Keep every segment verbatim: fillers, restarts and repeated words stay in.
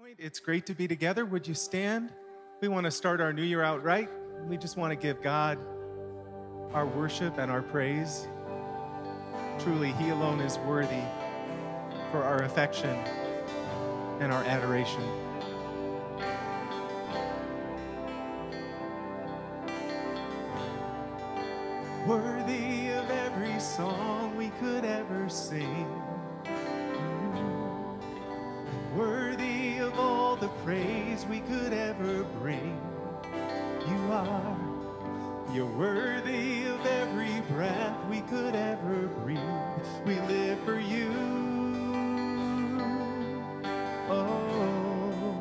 LifePoint. It's great to be together. Would you stand? We want to start our new year out right. We just want to give God our worship and our praise. Truly, He alone is worthy for our affection and our adoration. Worthy of every song we could ever sing. Worthy of all the praise we could ever bring. You are. You're worthy of every breath we could ever breathe. We live for you. Oh,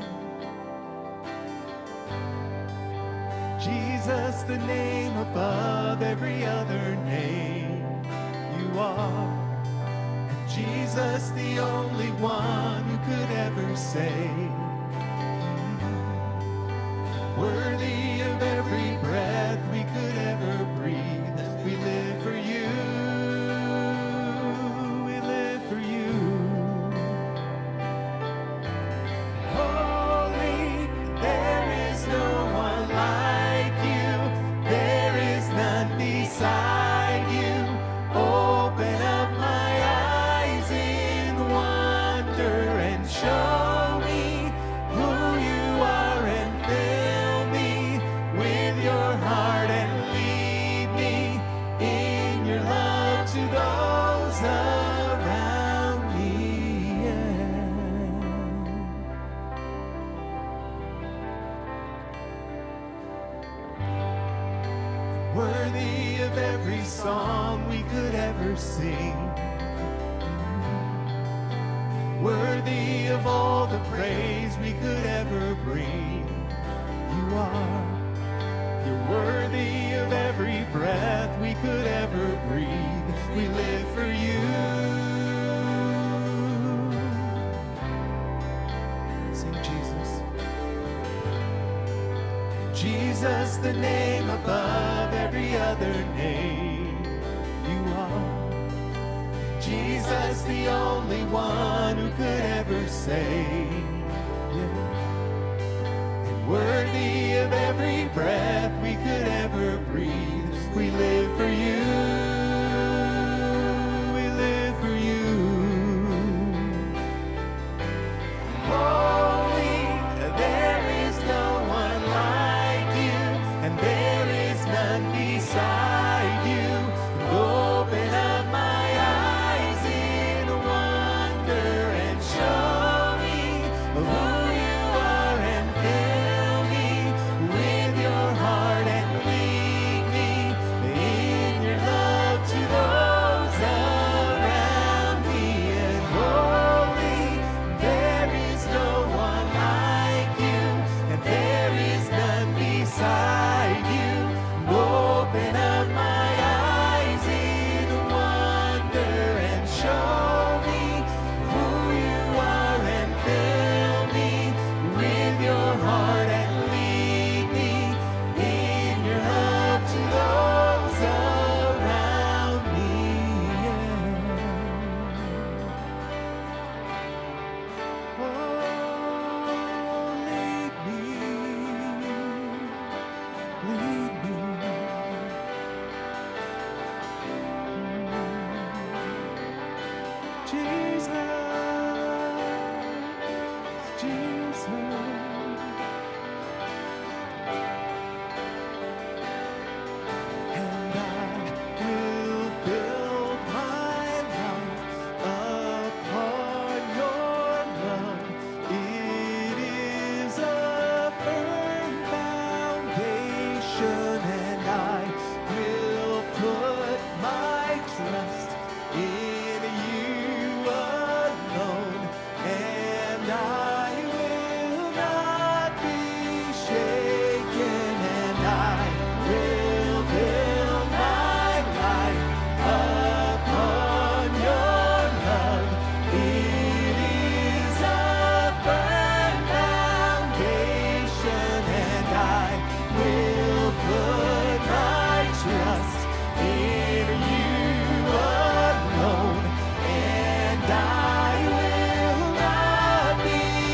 Jesus, the name above every other name. You are. And Jesus, the only one who could ever save. Worthy of every breath we could ever breathe. We live for you. We live for you. Holy, there is no one like you. There is none beside you. Open up my eyes in wonder and show me who you are and fill me with your heart and lead me in your love to those around me. Yeah. Worthy of every song we could ever sing. Worthy of all the praise we could ever bring. You are. You're worthy of every breath we could ever breathe. We live for you. Sing Jesus. Jesus, the name above every other name. You are. Jesus, the only one who could ever save. Yeah. Worthy of every breath we could ever breathe. We live for you. We live for you. Holy, there is no one like you, and there is none beside you. Open up my eyes in wonder and show me who you are and fill me with your heart and lead me in your love to those around me. And holy, there is no one like you, and there is none beside you. Open up my eyes in wonder and show me who you are and fill me with your heart and lead me in your love to those around me. Oh, lead me, lead me. Jesus, Jesus. And I will build my life upon your love. It is a firm foundation, and I will put my trust in you alone, and I will not be shaken, and I will build my life upon your love. It is a firm foundation, and I will put my trust in you alone, and I will not be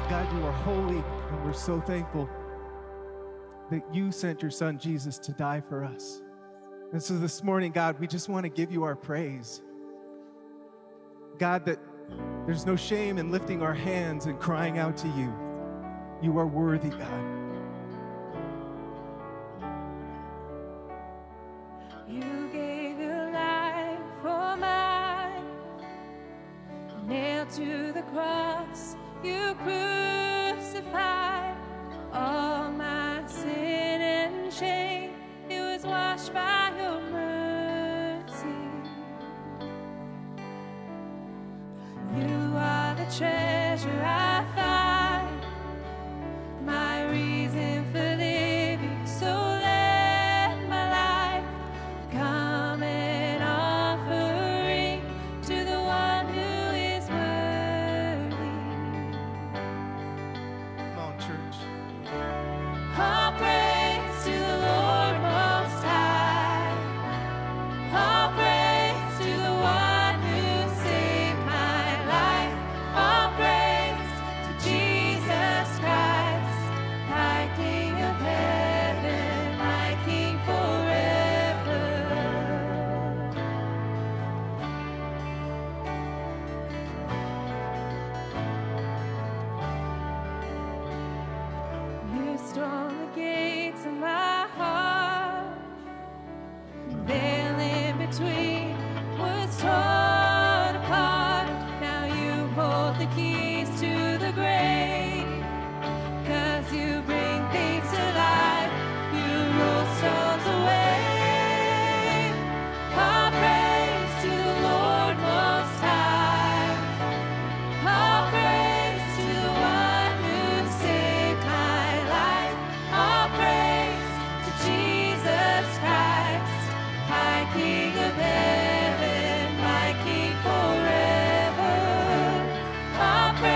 God, you are holy, and we're so thankful that you sent your son Jesus to die for us. And so this morning, God, we just want to give you our praise. God, that there's no shame in lifting our hands and crying out to you. You are worthy, God. You gave your life for mine, nailed to the cross, you crucified all my sin and shame. It was washed by your mercy. You are the treasure I find, my reason for living. So let my life come an offering to the one who is worthy. Come on, church. All praise to the Lord Most High. All praise to the one who saved my life. All praise to Jesus Christ, my King of heaven, my King forever. You stormed the gates of my heart. The veil in between was torn apart. Now you hold the keys to the grave. 'Cause you bring things to life. You roll stones away. All praise to the Lord Most High. All praise to the one who saved my life. All praise to Jesus Christ, my King of heaven, my King forever. All praise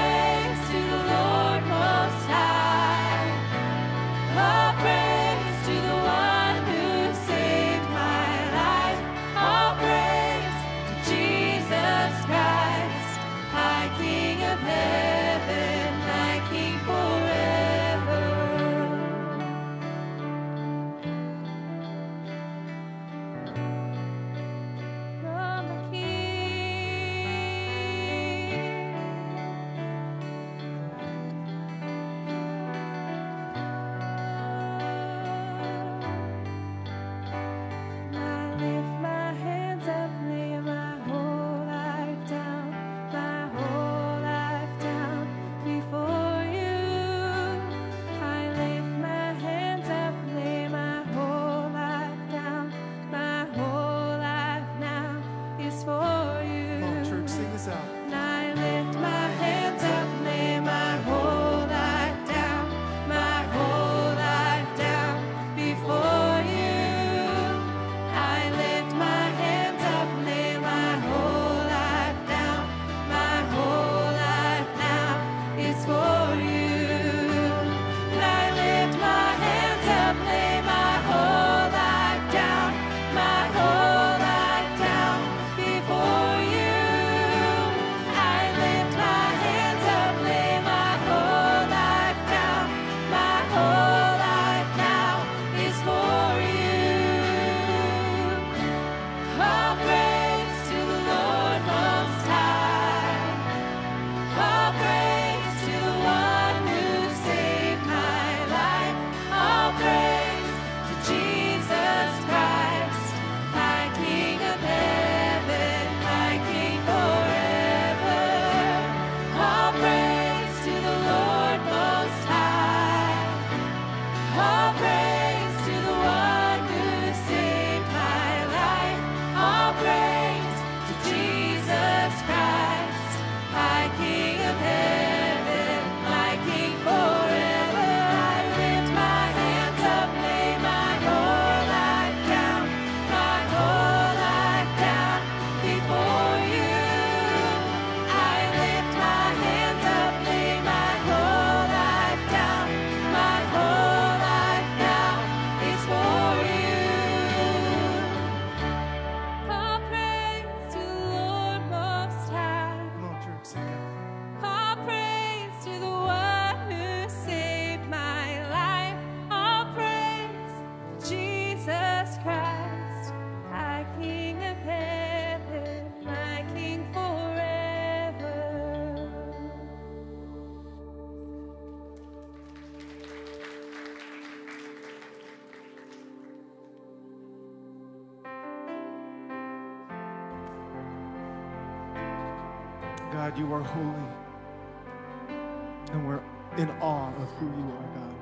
God, you are holy. And we're in awe of who you are, God.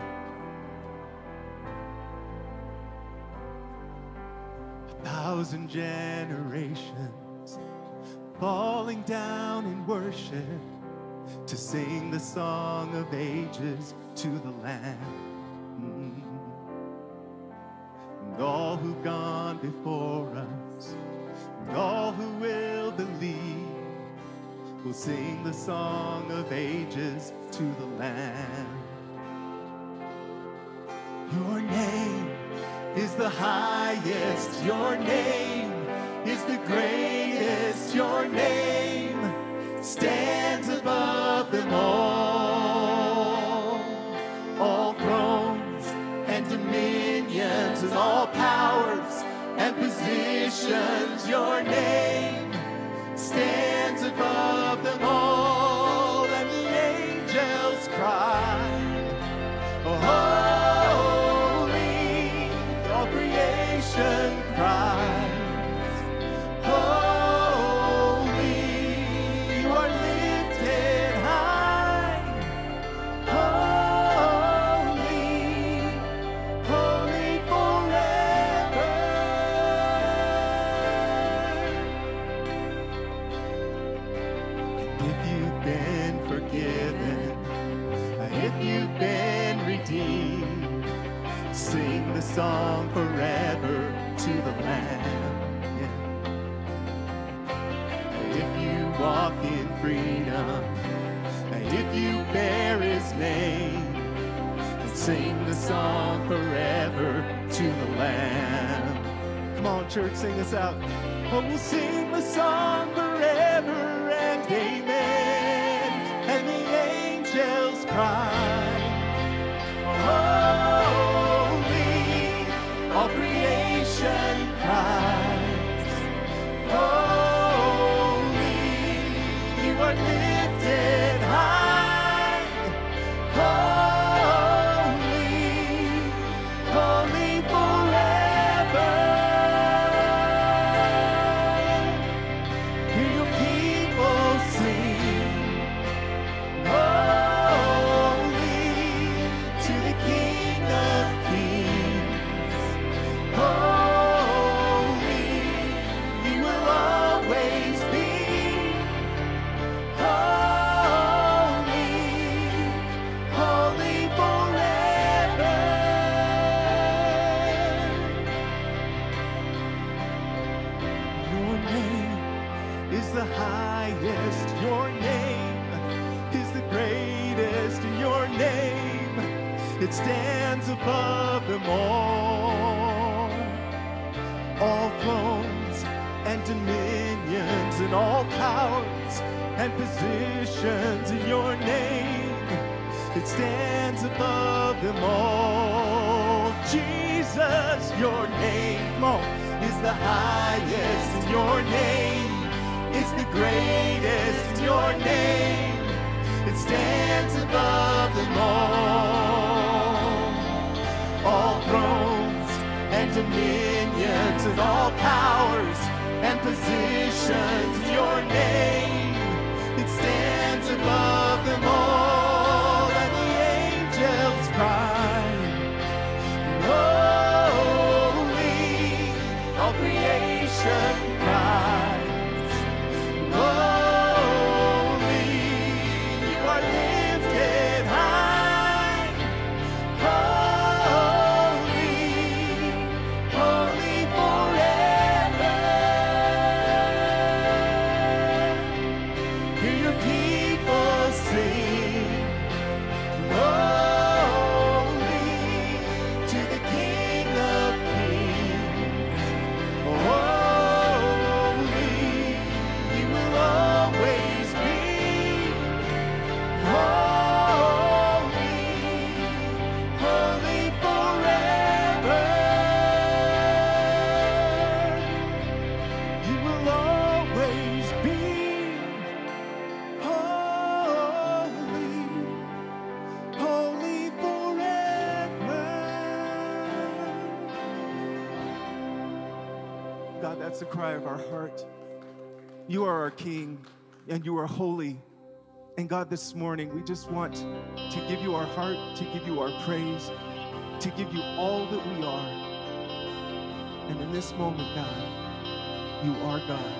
A thousand generations falling down in worship to sing the song of ages to the Lamb. Mm. And all who've gone before us, and all who will believe, will sing the song of ages to the Lamb. Your name is the highest, your name is the greatest, your name stands above them all. All thrones and dominions and all powers and positions, your name stands above them all. And the angels cry, holy, all creation cries. Sing the song forever to the Lamb. Yeah. If you walk in freedom, if you bear his name, sing the song forever to the Lamb. Come on, church, sing this out. Oh, we'll sing the song forever and amen. And the angels cry, holy, all creation cries, holy, you are lifted high, holy, holy forever. Hear your people sing, holy, to the King of Kings. Holy, you will always be. Holy, holy forever. Your name is the highest. Your name is the greatest. Your name, it stands above them all. All thrones and dominions and all powers and positions in your name, it stands above them all. Jesus, your name, come on, is the highest. And your name is the greatest. Your name, it stands above them all. All thrones and dominions and all powers and positions, your name, it stands above them all. And the angels cry, holy, all creation cries, holy, you are lifted high, holy, holy forever. Hear your people sing, holy, to the King of Kings. Holy, you will always be. Holy, holy forever. You will always be. Holy, holy forever. God, that's the cry of our heart. You are our King. and you are holy. And God, this morning, we just want to give you our heart, to give you our praise, to give you all that we are. And in this moment, God, you are God.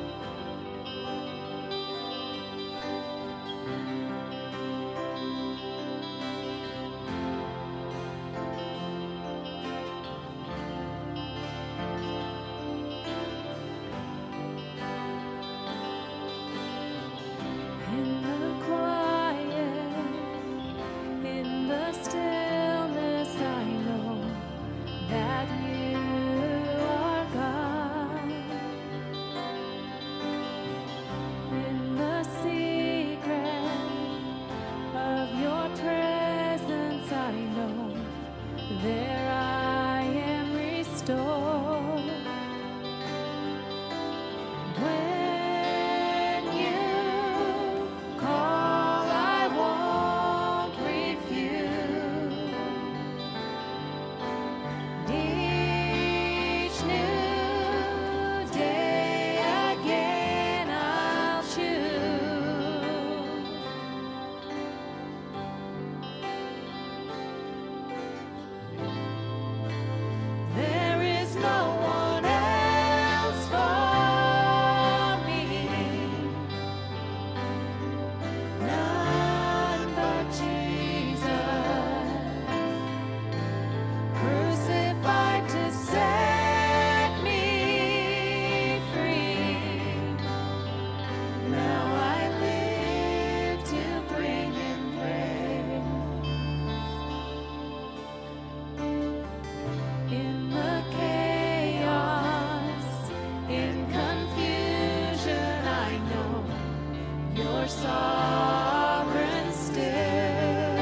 In the quiet, in the stillness, I know that you are God. In the secret of your presence, I know there I am restored. When you call, I won't refuse. Each new day again I'll choose. There is no one else for me, none but Jesus, crucified to set me free. Now I live to bring Him praise. In the chaos, in confusion, I know you're sovereign still.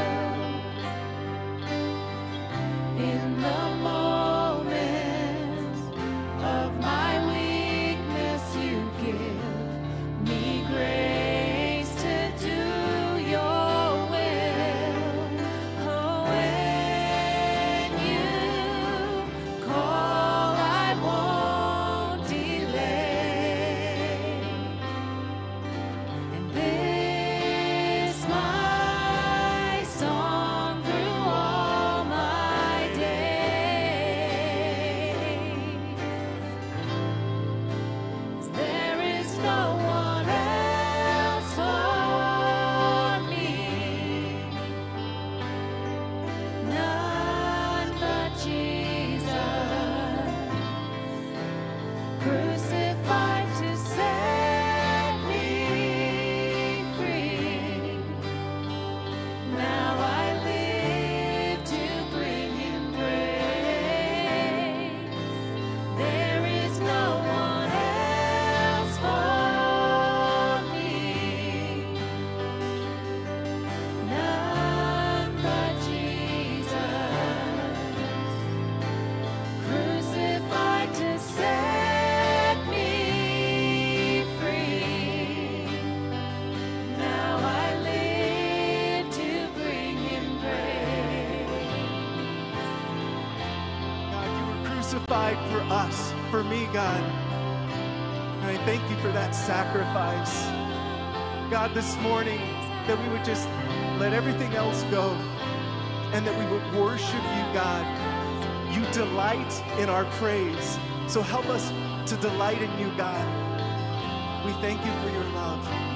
In the moment of my weakness, you give me grace to do your will. Oh, when you call, I won't delay. And this my song through all my days. There is no one else for me, none but Jesus, crucified to set me free. Now I live to bring Him praise. There is no one else for me, none but Jesus, crucified to set me free. Now I live to bring Him praise. God, you were crucified for us, for me, God. And I thank you for that sacrifice. God, this morning, that we would just let everything else go and that we would worship you, God. You delight in our praise. So help us to delight in you, God. We thank you for your love.